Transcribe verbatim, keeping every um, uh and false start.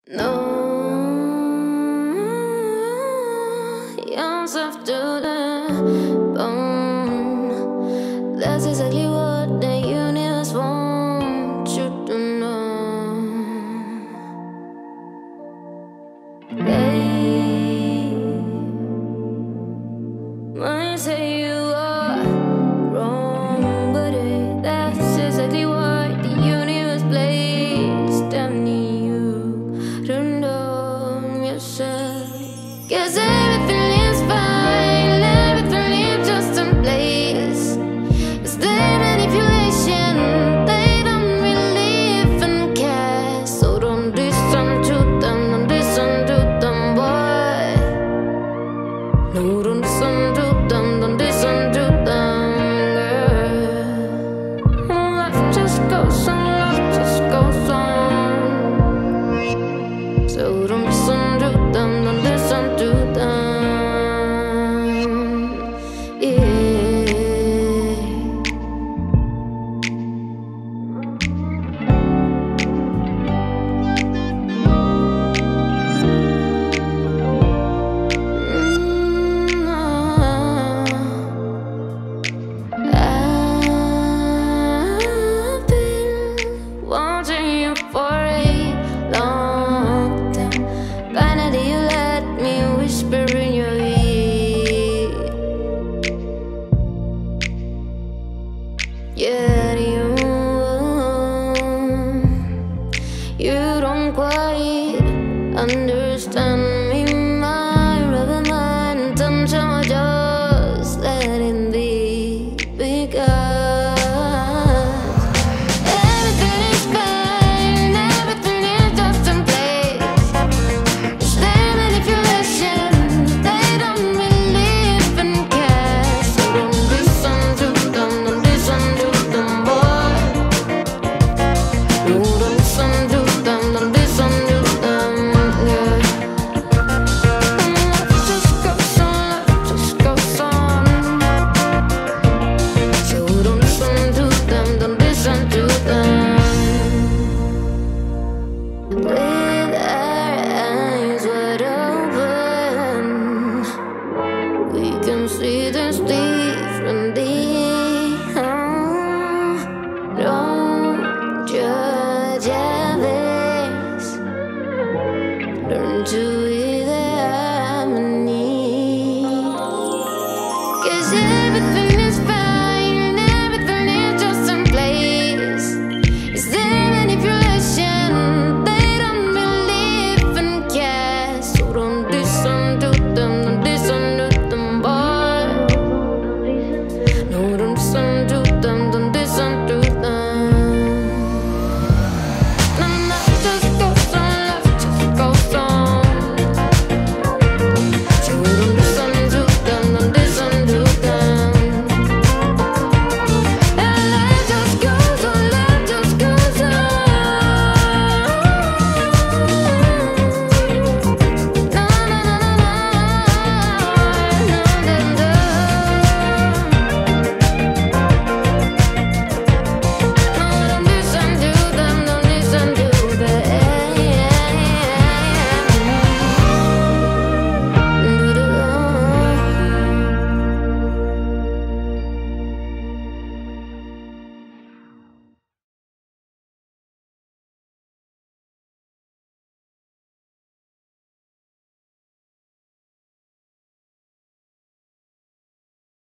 No, youngs after the bone. That's exactly what the universe wants you to know. They might say you are wrong, but hey, that's exactly what the universe placed on you. Turn on yourself, 'cause everything is fine, everything is just in place. It's their manipulation, they don't believe in care. So don't listen to them, don't listen to them, boy. No, don't listen to them, don't listen to them, girl. Life just goes on, life just goes on. So don't listen to them, don't listen to them, yeah. Mm, I've been wanting you for a long time. Finally you let me whisper in your ear. Yet you, you don't quite understand me. My rubber mind attention, I just let it be. Because everything is fine, everything is just in place. It's their manipulation, they don't believe in care. So don't listen to them, don't listen to them, boy. No, don't listen to them, don't listen to them, yeah. Life just goes on, life just goes on. So don't listen to them, don't listen to them. With our eyes wide open, we can see this differently. Oh, don't judge others, learn to